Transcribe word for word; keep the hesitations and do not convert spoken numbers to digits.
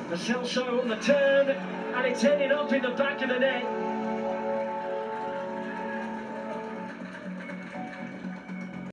The Celso on the turn, and it's ended up in the back of the net.